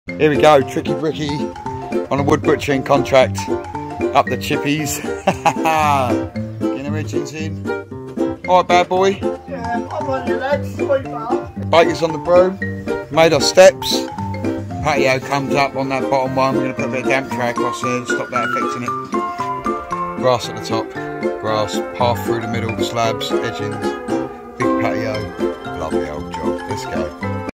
Here we go, tricky bricky on a wood butchering contract. Up the chippies. Getting the ridgings in. Alright, bad boy. Yeah, I'm on your legs, sweetheart. Bike is on the broom. Made our steps. Patio comes up on that bottom one. We're going to put a bit of damp tray across there to stop that affecting it. Grass at the top. Grass, path through the middle, slabs, edgings. Big patio. Lovely old job. Let's go.